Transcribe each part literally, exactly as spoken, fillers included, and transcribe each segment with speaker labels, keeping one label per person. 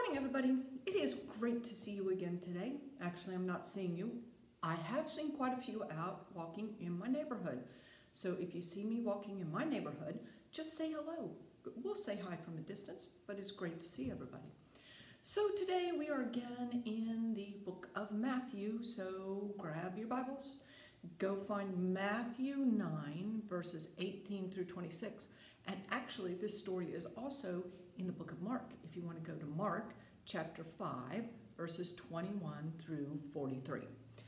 Speaker 1: morning, everybody. It is great to see you again today. Actually, I'm not seeing you. I have seen quite a few out walking in my neighborhood. So if you see me walking in my neighborhood, just say hello. We'll say hi from a distance, but it's great to see everybody. So today we are again in the book of Matthew. So grab your Bibles, go find Matthew nine, verses eighteen through twenty-six. And actually, this story is also in the book of Mark. If you want to go to Mark chapter five, verses twenty-one through forty-three.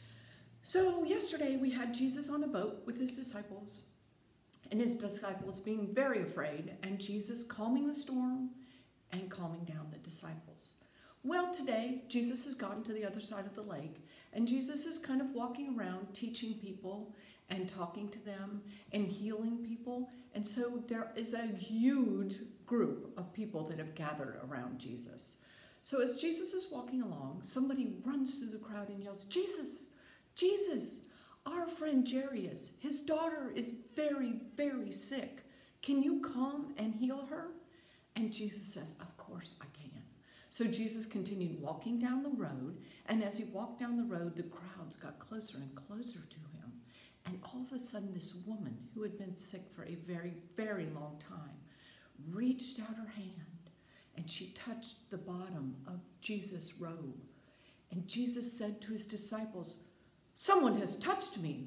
Speaker 1: So yesterday we had Jesus on a boat with his disciples, and his disciples being very afraid, and Jesus calming the storm and calming down the disciples. Well, today Jesus has gotten to the other side of the lake, and Jesus is kind of walking around teaching people and talking to them and healing people. And so there is a huge group of people that have gathered around Jesus. So as Jesus is walking along, somebody runs through the crowd and yells, "Jesus, Jesus, our friend Jairus, his daughter is very, very sick. Can you come and heal her?" And Jesus says, "Of course I can." So Jesus continued walking down the road, and as he walked down the road, the crowds got closer and closer to him. And all of a sudden, this woman who had been sick for a very, very long time reached out her hand, and she touched the bottom of Jesus' robe. And Jesus said to his disciples, "Someone has touched me."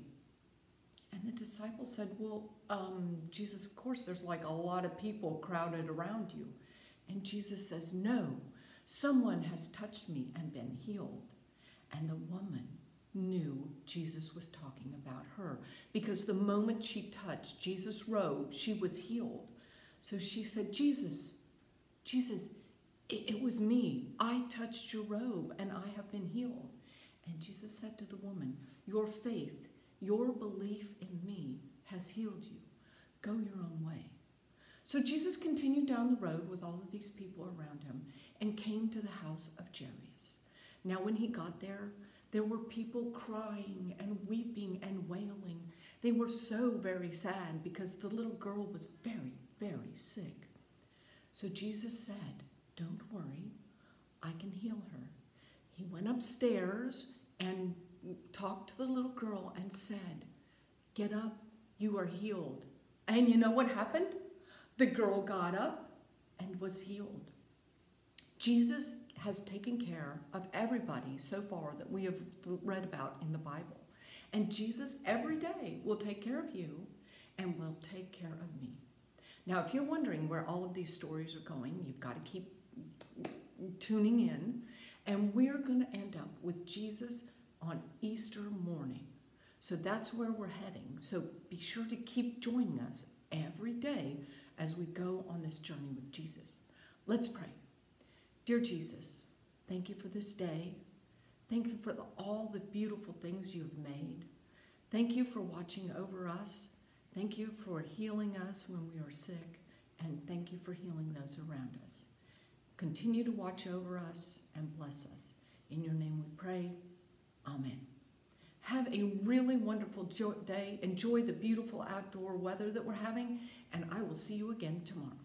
Speaker 1: And the disciples said, "Well, um, Jesus, of course, there's like a lot of people crowded around you." And Jesus says, "No, someone has touched me and been healed." And the woman knew Jesus was talking about her, because the moment she touched Jesus' robe, she was healed. So she said, Jesus, Jesus, it, it was me. I touched your robe and I have been healed." And Jesus said to the woman, "Your faith, your belief in me has healed you. Go your own way." So Jesus continued down the road with all of these people around him and came to the house of Jairus. Now when he got there, there were people crying and weeping and wailing. They were so very sad because the little girl was very, very sick. So Jesus said, "Don't worry, I can heal her." He went upstairs and talked to the little girl and said, "Get up, you are healed." And you know what happened? The girl got up and was healed. Jesus has taken care of everybody so far that we have read about in the Bible. And Jesus every day will take care of you and will take care of me. Now, if you're wondering where all of these stories are going, you've got to keep tuning in. And we're going to end up with Jesus on Easter morning. So that's where we're heading. So be sure to keep joining us every day as we go on this journey with Jesus. Let's pray. Dear Jesus, thank you for this day. Thank you for the, all the beautiful things you've made. Thank you for watching over us. Thank you for healing us when we are sick. And thank you for healing those around us. Continue to watch over us and bless us. In your name we pray. Amen. Have a really wonderful day. Enjoy the beautiful outdoor weather that we're having, and I will see you again tomorrow.